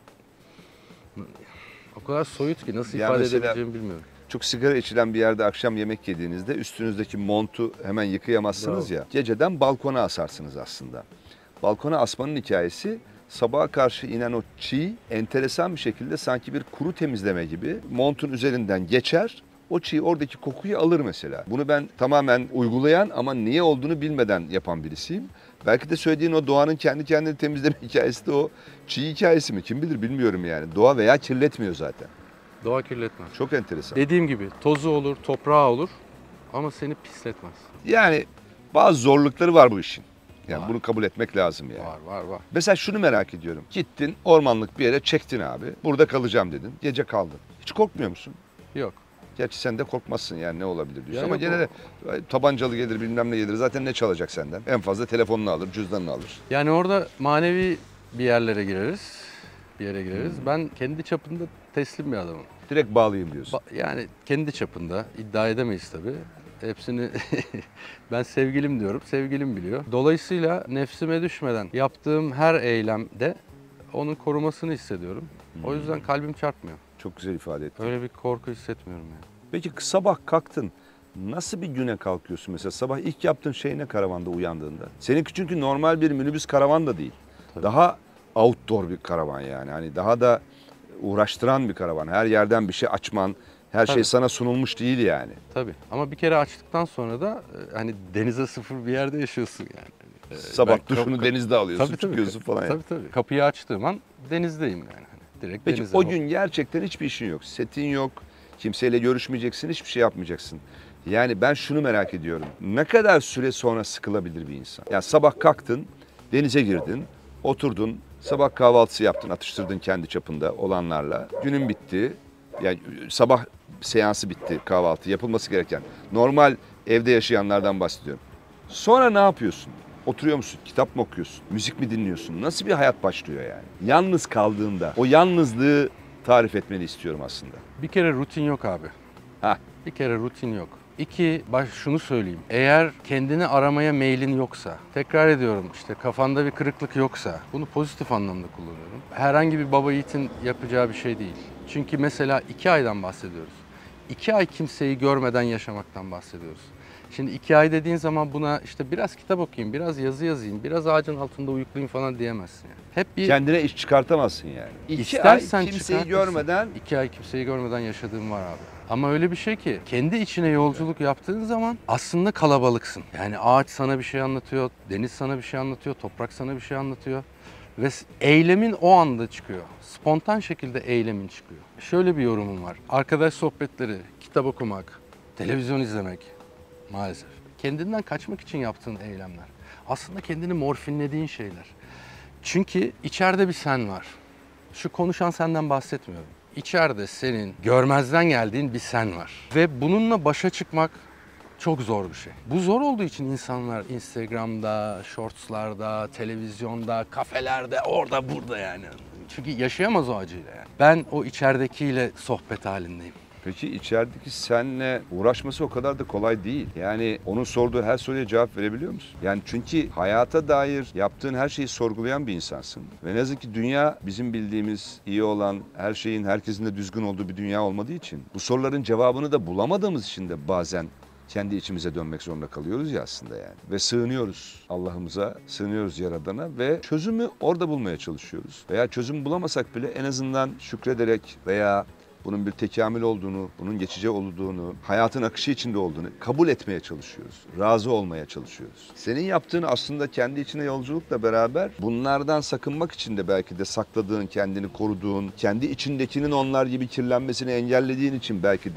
Speaker 3: o kadar soyut ki nasıl
Speaker 4: Ya
Speaker 3: ifade
Speaker 4: mesela-
Speaker 3: edebileceğimi bilmiyorum.
Speaker 4: Çok sigara içilen bir yerde akşam yemek yediğinizde üstünüzdeki montu hemen yıkayamazsınız
Speaker 3: Bravo.
Speaker 4: ya. Geceden balkona asarsınız aslında. Balkona asmanın hikayesi sabaha karşı inen o çiğ enteresan bir şekilde sanki bir kuru temizleme gibi montun üzerinden geçer. O çiğ oradaki kokuyu alır mesela. Bunu ben tamamen uygulayan ama niye olduğunu bilmeden yapan birisiyim. Belki de söylediğin o doğanın kendi kendini temizleme hikayesi de o çiğ hikayesi mi? Kim bilir bilmiyorum yani. Doğa veya kirletmiyor zaten.
Speaker 3: Doğa kirletmez.
Speaker 4: Çok enteresan.
Speaker 3: Dediğim gibi tozu olur, toprağı olur ama seni pisletmez.
Speaker 4: Yani bazı zorlukları var bu işin. Yani
Speaker 3: Var.
Speaker 4: bunu kabul etmek lazım yani.
Speaker 3: Var var var.
Speaker 4: Mesela şunu merak ediyorum. Gittin ormanlık bir yere çektin abi. Burada kalacağım dedin. Gece kaldın. Hiç korkmuyor musun?
Speaker 3: Yok.
Speaker 4: Gerçi sen de korkmazsın yani ne olabilir diyorsun.
Speaker 3: Ya
Speaker 4: Ama
Speaker 3: yok,
Speaker 4: gene de tabancalı gelir bilmem ne gelir. Zaten ne çalacak senden? En fazla telefonunu alır, cüzdanını alır.
Speaker 3: Yani orada manevi bir yerlere gireriz. Bir yere gireriz. Ben kendi çapında teslim bir adamım.
Speaker 4: Direkt bağlayayım diyorsun.
Speaker 3: Ba- Yani kendi çapında iddia edemeyiz tabii. Hepsini ben sevgilim diyorum. Sevgilim biliyor. Dolayısıyla nefsime düşmeden yaptığım her eylemde onun korumasını hissediyorum. O yüzden kalbim çarpmıyor.
Speaker 4: Çok güzel ifade ettin.
Speaker 3: Öyle bir korku hissetmiyorum yani.
Speaker 4: Peki sabah kalktın. Nasıl bir güne kalkıyorsun mesela? Sabah ilk yaptığın şey ne karavanda uyandığında? Seninki çünkü normal bir minibüs karavan da değil.
Speaker 3: Tabii.
Speaker 4: Daha outdoor bir karavan yani. Hani daha da uğraştıran bir karavan. Her yerden bir şey açman, her şey
Speaker 3: Tabii.
Speaker 4: sana sunulmuş değil yani.
Speaker 3: Tabii. Ama bir kere açtıktan sonra da e, hani denize sıfır bir yerde yaşıyorsun yani. Ee,
Speaker 4: Sabah
Speaker 3: ben
Speaker 4: duşunu
Speaker 3: kap-
Speaker 4: denizde alıyorsun,
Speaker 3: Tabii, tabii.
Speaker 4: çıkıyorsun falan. yani.
Speaker 3: Tabii tabii. Kapıyı açtığım an denizdeyim yani. Hani direkt
Speaker 4: Peki
Speaker 3: denize.
Speaker 4: o gün gerçekten hiçbir işin yok. Setin yok, kimseyle görüşmeyeceksin, hiçbir şey yapmayacaksın. Yani ben şunu merak ediyorum. Ne kadar süre sonra sıkılabilir bir insan? Yani sabah kalktın, denize girdin, oturdun, sabah kahvaltısı yaptın, atıştırdın kendi çapında olanlarla. Günün bitti. Yani sabah seansı bitti, kahvaltı yapılması gereken. Normal evde yaşayanlardan bahsediyorum. Sonra ne yapıyorsun? Oturuyor musun? Kitap mı okuyorsun? Müzik mi dinliyorsun? Nasıl bir hayat başlıyor yani? Yalnız kaldığında o yalnızlığı tarif etmeni istiyorum aslında.
Speaker 3: Bir kere rutin yok abi.
Speaker 4: Hah.
Speaker 3: Bir kere rutin yok. İki, baş şunu söyleyeyim. Eğer kendini aramaya meylin yoksa, tekrar ediyorum işte kafanda bir kırıklık yoksa, bunu pozitif anlamda kullanıyorum. Herhangi bir baba yiğitin yapacağı bir şey değil. Çünkü mesela iki aydan bahsediyoruz. İki ay kimseyi görmeden yaşamaktan bahsediyoruz. Şimdi iki ay dediğin zaman buna işte biraz kitap okuyayım, biraz yazı yazayım, biraz ağacın altında uyuklayayım falan diyemezsin yani. Hep bir
Speaker 4: Kendine iş çıkartamazsın yani. İki
Speaker 3: İstersen
Speaker 4: ay kimseyi
Speaker 3: çıkartırsın.
Speaker 4: görmeden
Speaker 3: İki ay kimseyi görmeden yaşadığım var abi. Ama öyle bir şey ki kendi içine yolculuk yaptığın zaman aslında kalabalıksın. Yani ağaç sana bir şey anlatıyor, deniz sana bir şey anlatıyor, toprak sana bir şey anlatıyor. Ve eylemin o anda çıkıyor. Spontan şekilde eylemin çıkıyor. Şöyle bir yorumum var. Arkadaş sohbetleri, kitap okumak, televizyon izlemek maalesef. Kendinden kaçmak için yaptığın eylemler. Aslında kendini morfinlediğin şeyler. Çünkü içeride bir sen var. Şu konuşan senden bahsetmiyorum. İçeride senin görmezden geldiğin bir sen var. Ve bununla başa çıkmak çok zor bir şey. Bu zor olduğu için insanlar Instagram'da, shortslarda, televizyonda, kafelerde, orada burada yani. Çünkü yaşayamaz o acıyla yani. Ben o içeridekiyle sohbet halindeyim.
Speaker 4: Peki içerideki senle uğraşması o kadar da kolay değil. Yani onun sorduğu her soruya cevap verebiliyor musun? Yani çünkü hayata dair yaptığın her şeyi sorgulayan bir insansın. Ve ne yazık ki dünya bizim bildiğimiz iyi olan, her şeyin herkesin de düzgün olduğu bir dünya olmadığı için bu soruların cevabını da bulamadığımız için de bazen kendi içimize dönmek zorunda kalıyoruz ya aslında yani. Ve sığınıyoruz Allah'ımıza, sığınıyoruz Yaradan'a ve çözümü orada bulmaya çalışıyoruz. Veya çözüm bulamasak bile en azından şükrederek veya bunun bir tekamül olduğunu, bunun geçici olduğunu, hayatın akışı içinde olduğunu kabul etmeye çalışıyoruz. Razı olmaya çalışıyoruz. Senin yaptığın aslında kendi içine yolculukla beraber bunlardan sakınmak için de belki de sakladığın, kendini koruduğun, kendi içindekinin onlar gibi kirlenmesini engellediğin için belki de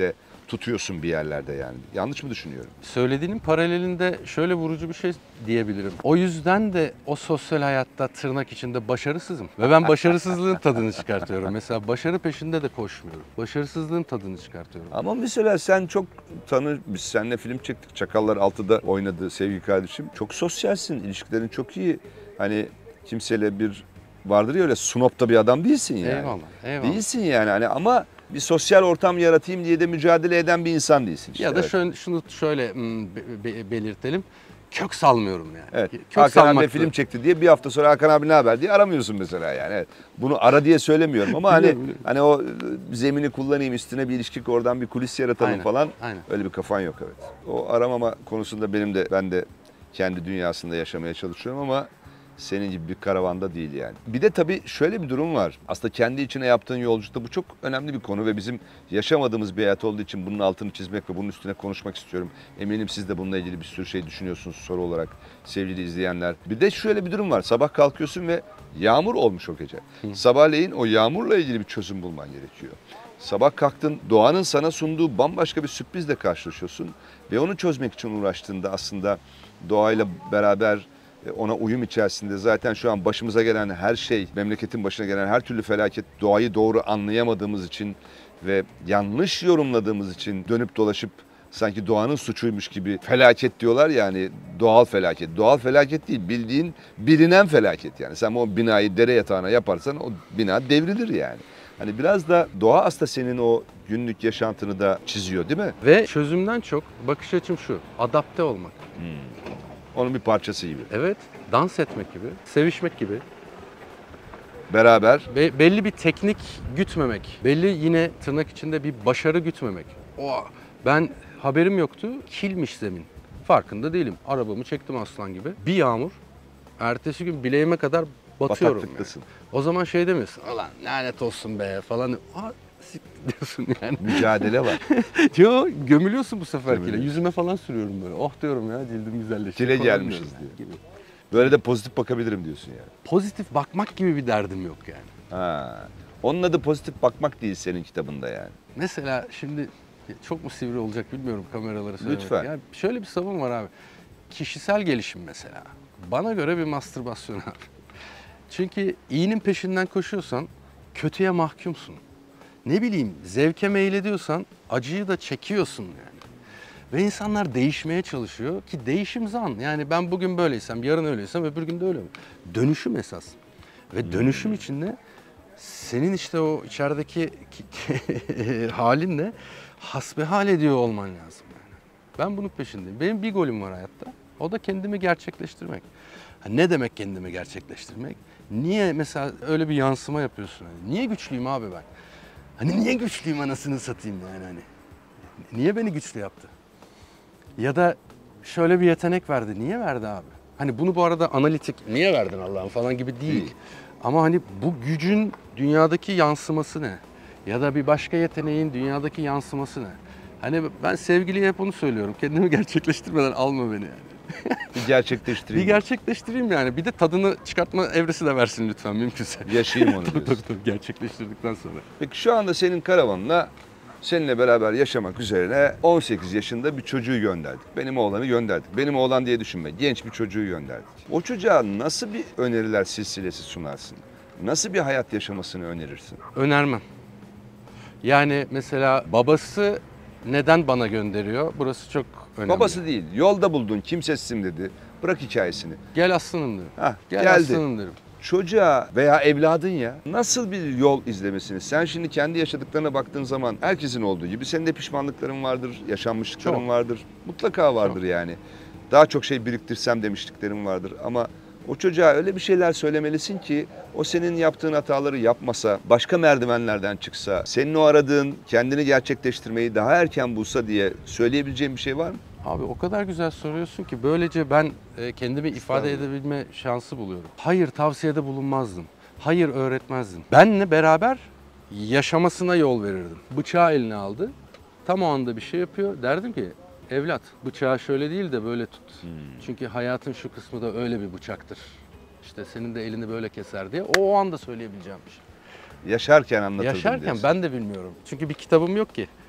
Speaker 4: tutuyorsun bir yerlerde yani. Yanlış mı düşünüyorum?
Speaker 3: Söylediğinin paralelinde şöyle vurucu bir şey diyebilirim. O yüzden de o sosyal hayatta tırnak içinde başarısızım. Ve ben başarısızlığın tadını çıkartıyorum. Mesela başarı peşinde de koşmuyorum. Başarısızlığın tadını çıkartıyorum.
Speaker 4: Ama mesela sen çok tanı, biz seninle film çektik. Çakallar altıda oynadı sevgili kardeşim. Çok sosyalsin, ilişkilerin çok iyi. Hani kimseyle bir vardır ya öyle snopta bir adam değilsin yani.
Speaker 3: Eyvallah, eyvallah.
Speaker 4: Değilsin yani hani ama bir sosyal ortam yaratayım diye de mücadele eden bir insan değilsin işte.
Speaker 3: Ya da
Speaker 4: Evet.
Speaker 3: şöyle, şunu şöyle hmm, be- be- belirtelim. Kök salmıyorum yani.
Speaker 4: Evet.
Speaker 3: Kök
Speaker 4: Hakan abi
Speaker 3: salmaktı.
Speaker 4: film çekti diye bir hafta sonra Hakan abi ne haber diye aramıyorsun mesela yani. Evet. Bunu ara diye söylemiyorum ama hani
Speaker 3: Biliyorum, biliyorum.
Speaker 4: hani o zemini kullanayım üstüne bir ilişki oradan bir kulis yaratalım
Speaker 3: Aynen,
Speaker 4: falan.
Speaker 3: aynen.
Speaker 4: Öyle bir kafan yok evet. O aramama konusunda benim de ben de kendi dünyasında yaşamaya çalışıyorum ama senin gibi bir karavanda değil yani. Bir de tabii şöyle bir durum var. Aslında kendi içine yaptığın yolculukta bu çok önemli bir konu ve bizim yaşamadığımız bir hayat olduğu için bunun altını çizmek ve bunun üstüne konuşmak istiyorum. Eminim siz de bununla ilgili bir sürü şey düşünüyorsunuz soru olarak sevgili izleyenler. Bir de şöyle bir durum var. Sabah kalkıyorsun ve yağmur olmuş o gece. Sabahleyin o yağmurla ilgili bir çözüm bulman gerekiyor. Sabah kalktın, doğanın sana sunduğu bambaşka bir sürprizle karşılaşıyorsun ve onu çözmek için uğraştığında aslında doğayla beraber ona uyum içerisinde zaten şu an başımıza gelen her şey, memleketin başına gelen her türlü felaket doğayı doğru anlayamadığımız için ve yanlış yorumladığımız için dönüp dolaşıp sanki doğanın suçuymuş gibi felaket diyorlar yani doğal felaket. Doğal felaket değil bildiğin bilinen felaket yani. Sen o binayı dere yatağına yaparsan o bina devrilir yani. Hani biraz da doğa aslında senin o günlük yaşantını da çiziyor değil mi?
Speaker 3: Ve çözümden çok bakış açım şu. Adapte olmak.
Speaker 4: Onun bir parçası gibi.
Speaker 3: Evet. Dans etmek gibi. Sevişmek gibi.
Speaker 4: Beraber
Speaker 3: Be- belli bir teknik gütmemek. Belli yine tırnak içinde bir başarı gütmemek. O ben haberim yoktu. Kilmiş zemin. Farkında değilim. Arabamı çektim aslan gibi. Bir yağmur. Ertesi gün bileğime kadar batıyorum.
Speaker 4: bataklıktasın.
Speaker 3: Yani. O zaman şey demiyorsun. Ulan lanet olsun be falan. Aa, siktir diyorsun yani.
Speaker 4: Mücadele var.
Speaker 3: Yo gömülüyorsun bu seferkiyle.
Speaker 4: Gömülüyorsun.
Speaker 3: Yüzüme falan sürüyorum böyle. Oh diyorum ya cildim güzelleşiyor.
Speaker 4: Çile
Speaker 3: falan
Speaker 4: gelmişiz
Speaker 3: diyorum
Speaker 4: diye.
Speaker 3: Gibi.
Speaker 4: Böyle de pozitif bakabilirim diyorsun yani.
Speaker 3: Pozitif bakmak gibi bir derdim yok yani.
Speaker 4: Ha. Onun adı pozitif bakmak değil senin kitabında yani.
Speaker 3: Mesela şimdi çok mu sivri olacak bilmiyorum kameralara söylemek.
Speaker 4: Lütfen.
Speaker 3: Ya şöyle bir savun var abi. Kişisel gelişim mesela. Bana göre bir mastürbasyon abi. Çünkü iyinin peşinden koşuyorsan kötüye mahkumsun. Ne bileyim zevke meylediyorsan acıyı da çekiyorsun yani. Ve insanlar değişmeye çalışıyor ki değişim zan. Yani ben bugün böyleysem, yarın öyleysem öbür gün de öyle. Dönüşüm esas. Ve dönüşüm içinde senin işte o içerideki halinle hasbihal ediyor olman lazım yani. Ben bunun peşindeyim. Benim bir golüm var hayatta. O da kendimi gerçekleştirmek. Ha, ne demek kendimi gerçekleştirmek? Niye mesela öyle bir yansıma yapıyorsun? Hani niye güçlüyüm abi ben? Hani niye güçlüyüm anasını satayım yani hani? Niye beni güçlü yaptı? Ya da şöyle bir yetenek verdi. Niye verdi abi? Hani bunu bu arada analitik niye verdin Allah'ım falan gibi değil.
Speaker 4: Değil.
Speaker 3: Ama hani bu gücün dünyadaki yansıması ne? Ya da bir başka yeteneğin dünyadaki yansıması ne? Hani ben sevgiliye hep onu söylüyorum. Kendimi gerçekleştirmeden alma beni yani.
Speaker 4: Bir gerçekleştireyim.
Speaker 3: Bir gerçekleştireyim yani. Bir de tadını çıkartma evresi de versin lütfen mümkünse.
Speaker 4: Yaşayayım onu
Speaker 3: Tabii
Speaker 4: diyorsun.
Speaker 3: tabii tabii gerçekleştirdikten sonra.
Speaker 4: Peki şu anda senin karavanına seninle beraber yaşamak üzerine on sekiz yaşında bir çocuğu gönderdik. Benim oğlanı gönderdik. Benim oğlan diye düşünme. Genç bir çocuğu gönderdik. O çocuğa nasıl bir öneriler silsilesi sunarsın? Nasıl bir hayat yaşamasını önerirsin?
Speaker 3: Önermem. Yani mesela babası neden bana gönderiyor? Burası çok önemli.
Speaker 4: Babası değil, yolda buldun, kimsesizim dedi. Bırak hikayesini.
Speaker 3: Gel aslanım derim.
Speaker 4: Hah,
Speaker 3: Gel
Speaker 4: geldi.
Speaker 3: aslanım derim.
Speaker 4: Çocuğa veya evladın ya nasıl bir yol izlemesini? Sen şimdi kendi yaşadıklarına baktığın zaman herkesin olduğu gibi senin de pişmanlıkların vardır, yaşanmışlıkların
Speaker 3: Çok.
Speaker 4: vardır. Mutlaka vardır
Speaker 3: Çok.
Speaker 4: yani. Daha çok şey biriktirsem demişliklerim vardır ama o çocuğa öyle bir şeyler söylemelisin ki o senin yaptığın hataları yapmasa, başka merdivenlerden çıksa, senin o aradığın kendini gerçekleştirmeyi daha erken bulsa diye söyleyebileceğim bir şey var mı?
Speaker 3: Abi o kadar güzel soruyorsun ki böylece ben e, kendimi ifade edebilme şansı buluyorum. Hayır tavsiyede bulunmazdım. Hayır öğretmezdim. Benle beraber yaşamasına yol verirdim. Bıçağı eline aldı. Tam o anda bir şey yapıyor. Derdim ki evlat bıçağı şöyle değil de böyle tut. Çünkü hayatın şu kısmı da öyle bir bıçaktır. İşte senin de elini böyle keser diye o, o anda söyleyebileceğim bir şey.
Speaker 4: Yaşarken anlatırdım
Speaker 3: Yaşarken
Speaker 4: diyorsun.
Speaker 3: ben de bilmiyorum. Çünkü bir kitabım yok ki.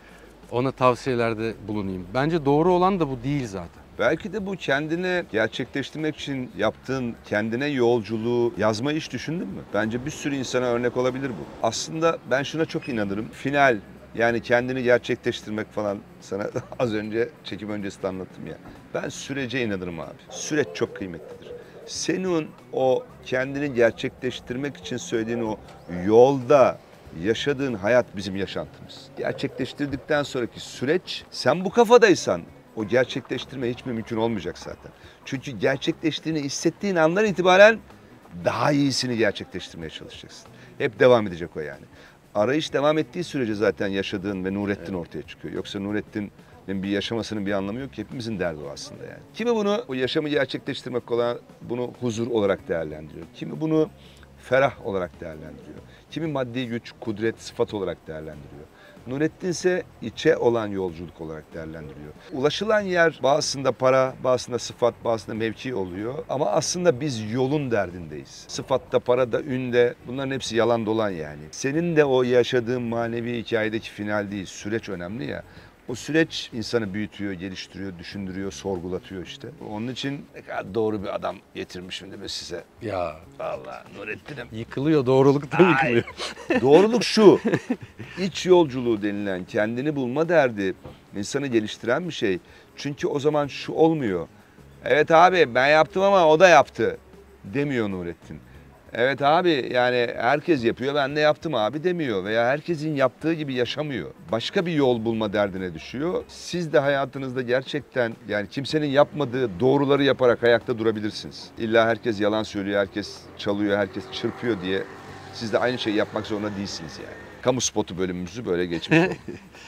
Speaker 3: Ona tavsiyelerde bulunayım. Bence doğru olan da bu değil zaten.
Speaker 4: Belki de bu kendini gerçekleştirmek için yaptığın kendine yolculuğu yazmayı hiç düşündün mü? Bence bir sürü insana örnek olabilir bu. Aslında ben şuna çok inanırım. Final, yani kendini gerçekleştirmek falan, sana az önce çekim öncesi de anlattım ya. Ben sürece inanırım abi. Süreç çok kıymetlidir. Senin o kendini gerçekleştirmek için söylediğin o yolda yaşadığın hayat bizim yaşantımız. Gerçekleştirdikten sonraki süreç, sen bu kafadaysan o gerçekleştirme hiç mi mümkün olmayacak zaten. Çünkü gerçekleştiğini hissettiğin andan itibaren daha iyisini gerçekleştirmeye çalışacaksın. Hep devam edecek o yani. Arayış devam ettiği sürece zaten yaşadığın ve Nurettin evet. ortaya çıkıyor. Yoksa Nurettin'in bir yaşamasının bir anlamı yok ki, hepimizin derdi o aslında yani. Kimi bunu, o yaşamı gerçekleştirmek olan, bunu huzur olarak değerlendiriyor. Kimi bunu ferah olarak değerlendiriyor. Kimi maddi güç, kudret, sıfat olarak değerlendiriyor. Nurettin ise içe olan yolculuk olarak değerlendiriyor. Ulaşılan yer bazısında para, bazısında sıfat, bazısında mevki oluyor. Ama aslında biz yolun derdindeyiz. Sıfatta, parada, ünde, bunların hepsi yalan dolan yani. Senin de o yaşadığın manevi hikayedeki final değil, süreç önemli ya. O süreç insanı büyütüyor, geliştiriyor, düşündürüyor, sorgulatıyor işte. Onun için ne kadar doğru bir adam getirmişim değil mi size?
Speaker 3: Ya
Speaker 4: Vallahi Nurettin'im.
Speaker 3: yıkılıyor, doğruluktan yıkılıyor.
Speaker 4: Doğruluk şu, iç yolculuğu denilen, kendini bulma derdi insanı geliştiren bir şey. Çünkü o zaman şu olmuyor. Evet abi ben yaptım ama o da yaptı demiyor Nurettin. Evet abi yani herkes yapıyor, ben de yaptım abi demiyor veya herkesin yaptığı gibi yaşamıyor. Başka bir yol bulma derdine düşüyor. Siz de hayatınızda gerçekten yani kimsenin yapmadığı doğruları yaparak ayakta durabilirsiniz. İlla herkes yalan söylüyor, herkes çalıyor, herkes çırpıyor diye siz de aynı şeyi yapmak zorunda değilsiniz yani. Kamu spotu bölümümüzü böyle geçmiş olduk.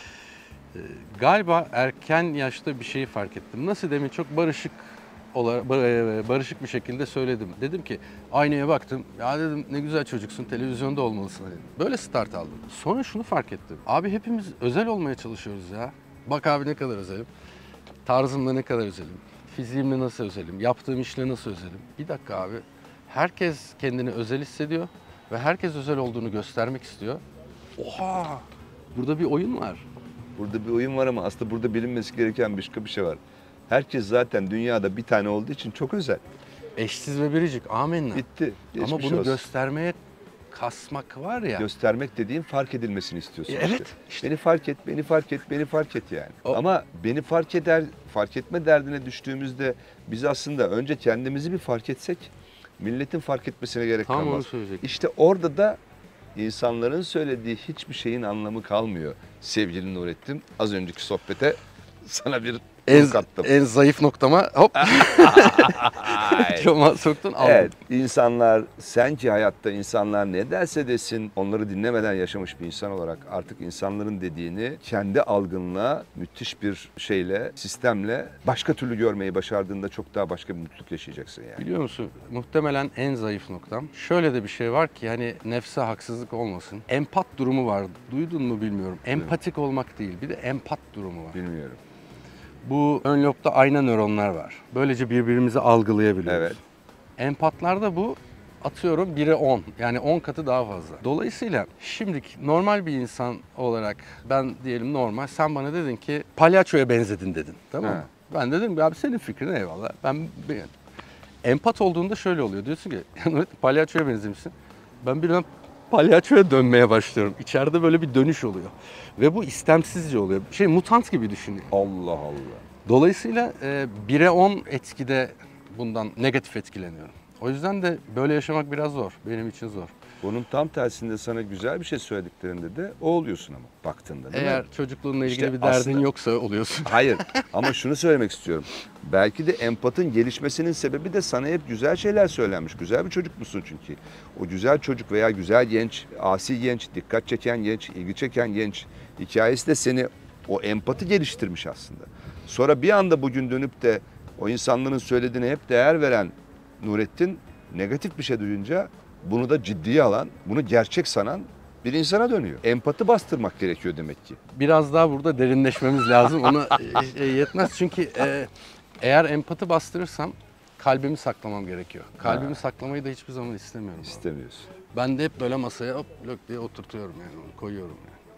Speaker 3: Galiba erken yaşta bir şeyi fark ettim. Nasıl demin çok barışık olarak barışık bir şekilde söyledim. Dedim ki aynaya baktım. Ya dedim ne güzel çocuksun, televizyonda olmalısın. Böyle start aldım. Sonra şunu fark ettim. Abi hepimiz özel olmaya çalışıyoruz ya. Bak abi ne kadar özelim. Tarzımla ne kadar özelim. Fiziğimle nasıl özelim. Yaptığım işle nasıl özelim. Bir dakika abi. Herkes kendini özel hissediyor ve herkes özel olduğunu göstermek istiyor. Oha! Burada bir oyun var.
Speaker 4: Burada bir oyun var ama aslında burada bilinmesi gereken başka bir şey var. Herkes zaten dünyada bir tane olduğu için çok özel.
Speaker 3: Eşsiz ve biricik. Amenna.
Speaker 4: Bitti. Geçmiş
Speaker 3: Ama bunu
Speaker 4: olsun.
Speaker 3: göstermeye kasmak var ya.
Speaker 4: Göstermek dediğin fark edilmesini istiyorsun.
Speaker 3: E,
Speaker 4: işte.
Speaker 3: evet, işte.
Speaker 4: Beni fark et, beni fark et, beni fark et yani.
Speaker 3: O-
Speaker 4: Ama beni fark eder, fark etme derdine düştüğümüzde biz aslında önce kendimizi bir fark etsek milletin fark etmesine gerek
Speaker 3: Tam
Speaker 4: kalmaz.
Speaker 3: onu söyleyecektim.
Speaker 4: İşte orada da insanların söylediği hiçbir şeyin anlamı kalmıyor. Sevgili Nurettin, az önceki sohbete sana bir
Speaker 3: En,
Speaker 4: vurgu attım.
Speaker 3: en zayıf noktama hop çoma soktun aldım.
Speaker 4: Evet, insanlar, sen ki hayatta insanlar ne derse desin, onları dinlemeden yaşamış bir insan olarak artık insanların dediğini kendi algınla, müthiş bir şeyle, sistemle başka türlü görmeyi başardığında çok daha başka bir mutluluk yaşayacaksın yani.
Speaker 3: Biliyor musun muhtemelen en zayıf noktam. Şöyle de bir şey var ki hani nefse haksızlık olmasın. Empat durumu var. Duydun mu bilmiyorum. Empatik olmak değil bir de empat durumu var.
Speaker 4: Bilmiyorum.
Speaker 3: Bu ön lobda ayna nöronlar var. Böylece birbirimizi algılayabiliyoruz.
Speaker 4: Evet.
Speaker 3: Empatlarda bu atıyorum bire on. Yani on katı daha fazla. Dolayısıyla şimdi normal bir insan olarak ben diyelim normal. Sen bana dedin ki palyaçoya benzedin dedin. Tamam mı?
Speaker 4: Ha.
Speaker 3: Ben dedim ki abi senin fikrin eyvallah. Ben beğendim. Empat olduğunda şöyle oluyor. Diyorsun ki palyaçoya benzemişsin. Ben birden palyaçoya dönmeye başlıyorum. İçeride böyle bir dönüş oluyor. Ve bu istemsizce oluyor. Şey mutant gibi düşünün.
Speaker 4: Allah Allah.
Speaker 3: Dolayısıyla e, bire on etkide bundan negatif etkileniyorum. O yüzden de böyle yaşamak biraz zor. Benim için zor.
Speaker 4: Bunun tam tersinde sana güzel bir şey söylediklerinde de o oluyorsun ama baktığında değil
Speaker 3: Eğer
Speaker 4: mi?
Speaker 3: çocukluğunla ilgili
Speaker 4: İşte
Speaker 3: bir derdin
Speaker 4: aslında-
Speaker 3: yoksa oluyorsun.
Speaker 4: Hayır ama şunu söylemek istiyorum. Belki de empatın gelişmesinin sebebi de sana hep güzel şeyler söylenmiş. Güzel bir çocuk musun çünkü. O güzel çocuk veya güzel genç, asi genç, dikkat çeken genç, ilgi çeken genç hikayesi de seni o empati geliştirmiş aslında. Sonra bir anda bugün dönüp de o insanların söylediğine hep değer veren Nurettin negatif bir şey duyunca bunu da ciddiye alan, bunu gerçek sanan bir insana dönüyor. Empati bastırmak gerekiyor demek ki.
Speaker 3: Biraz daha burada derinleşmemiz lazım. Ona e, e, yetmez çünkü e, eğer empati bastırırsam kalbimi saklamam gerekiyor. Kalbimi
Speaker 4: Ha.
Speaker 3: saklamayı da hiçbir zaman istemiyorum.
Speaker 4: İstemiyorsun.
Speaker 3: Ben de hep böyle masaya hop lök diye oturtuyorum yani onu koyuyorum yani.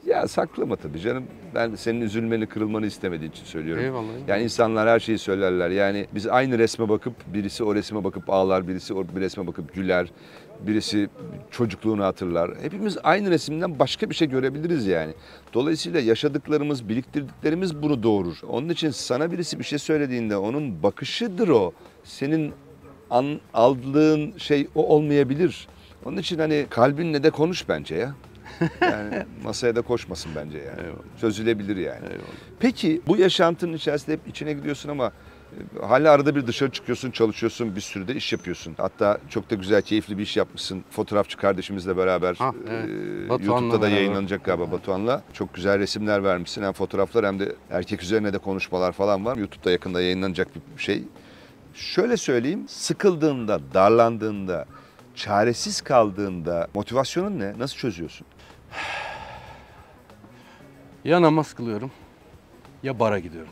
Speaker 4: Ya saklama tabii canım. Ben senin üzülmeni, kırılmanı istemediği için söylüyorum.
Speaker 3: Eyvallah.
Speaker 4: Yani insanlar her şeyi söylerler. Yani biz aynı resme bakıp birisi o resme bakıp ağlar, birisi o bir resme bakıp güler, birisi çocukluğunu hatırlar. Hepimiz aynı resimden başka bir şey görebiliriz yani. Dolayısıyla yaşadıklarımız, biriktirdiklerimiz bunu doğurur. Onun için sana birisi bir şey söylediğinde onun bakışıdır o. Senin an, aldığın şey o olmayabilir. Onun için hani kalbinle de konuş bence ya. Yani masaya da koşmasın bence yani.
Speaker 3: Eyvallah.
Speaker 4: Çözülebilir yani.
Speaker 3: Eyvallah.
Speaker 4: Peki bu yaşantının içerisinde hep içine gidiyorsun ama e, hala arada bir dışarı çıkıyorsun, çalışıyorsun, bir sürü de iş yapıyorsun. Hatta çok da güzel, keyifli bir iş yapmışsın. Fotoğrafçı kardeşimizle beraber
Speaker 3: Ha, evet.
Speaker 4: e,
Speaker 3: Batuhan'la
Speaker 4: YouTube'da da
Speaker 3: beraber.
Speaker 4: yayınlanacak galiba Batuhan'la. Çok güzel resimler vermişsin. Hem fotoğraflar hem de erkek üzerine de konuşmalar falan var. YouTube'da yakında yayınlanacak bir şey. Şöyle söyleyeyim, sıkıldığında, darlandığında, çaresiz kaldığında motivasyonun ne? Nasıl çözüyorsun?
Speaker 3: Ya namaz kılıyorum ya bara gidiyorum.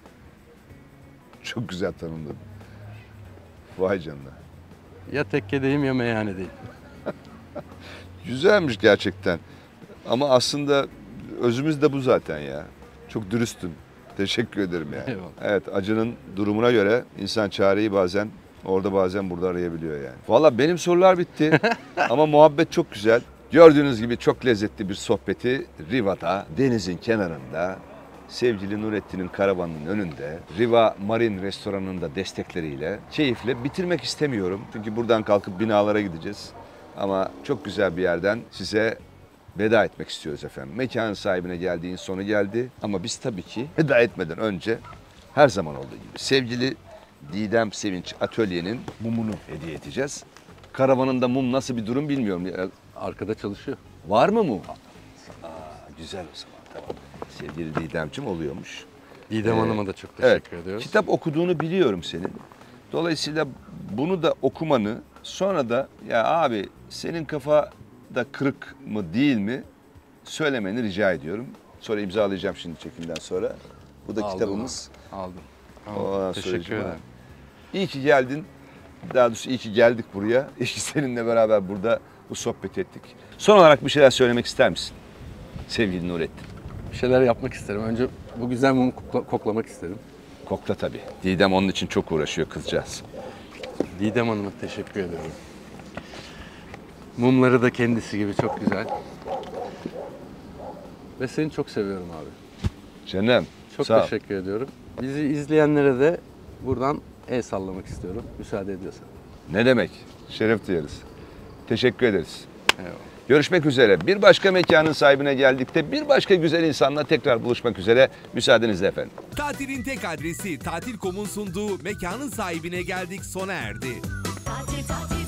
Speaker 4: Çok güzel tanımladın. Vay canına.
Speaker 3: Ya tekkedeyim ya meyhanedeyim.
Speaker 4: Güzelmiş gerçekten. Ama aslında özümüz de bu zaten ya. Çok dürüstün. Teşekkür ederim yani.
Speaker 3: Eyvallah.
Speaker 4: Evet, acının durumuna göre insan çareyi bazen orada bazen burada arayabiliyor yani. Valla benim sorular bitti. Ama muhabbet çok güzel. Gördüğünüz gibi çok lezzetli bir sohbeti Riva'da, denizin kenarında, sevgili Nurettin'in karavanının önünde, Riva Marin restoranının da destekleriyle keyifle bitirmek istemiyorum. Çünkü buradan kalkıp binalara gideceğiz. Ama çok güzel bir yerden size veda etmek istiyoruz efendim. Mekanın sahibine geldiğin sonu geldi. Ama biz tabii ki veda etmeden önce her zaman olduğu gibi sevgili Didem Sevinç Atölye'nin mumunu hediye edeceğiz. Karavanında mum nasıl bir durum bilmiyorum. Ya,
Speaker 3: Arkada çalışıyor.
Speaker 4: var mı mum? Aa, güzel o zaman, tamam. Sevgili Didemciğim oluyormuş.
Speaker 3: Didem
Speaker 4: Ee,
Speaker 3: Hanım'a da çok teşekkür
Speaker 4: Evet,
Speaker 3: ediyoruz.
Speaker 4: kitap okuduğunu biliyorum senin. Dolayısıyla bunu da okumanı, sonra da ya abi senin kafa da kırık mı değil mi söylemeni rica ediyorum. Sonra imzalayacağım şimdi çekimden sonra. Bu da
Speaker 3: Aldım
Speaker 4: kitabımız.
Speaker 3: Aldım.
Speaker 4: Ondan
Speaker 3: Tamam. Teşekkür
Speaker 4: sonracığıma,
Speaker 3: ederim.
Speaker 4: İyi ki geldin. Daha doğrusu iyi ki geldik buraya. İyi ki seninle beraber burada bu sohbet ettik. Son olarak bir şeyler söylemek ister misin? Sevgili Nurettin.
Speaker 3: Bir şeyler yapmak isterim. Önce bu güzel mumu kokla- koklamak isterim.
Speaker 4: Kokla tabii. Didem onun için çok uğraşıyor kızcağız.
Speaker 3: Didem Hanım'a teşekkür ediyorum. Mumları da kendisi gibi çok güzel. Ve seni çok seviyorum abi.
Speaker 4: Canım.
Speaker 3: Çok
Speaker 4: sağ ol.
Speaker 3: teşekkür ediyorum. Bizi izleyenlere de buradan el sallamak istiyorum. Müsaade ediyorsan.
Speaker 4: Ne demek? Şeref duyarız. Teşekkür ederiz.
Speaker 3: Eyvallah.
Speaker 4: Görüşmek üzere. Bir başka mekanın sahibine geldikte bir başka güzel insanla tekrar buluşmak üzere. Müsaadenizle efendim.
Speaker 1: Tatilin tek adresi tatil nokta com'un sunduğu mekanın sahibine geldik sona erdi.
Speaker 2: Tatil tatil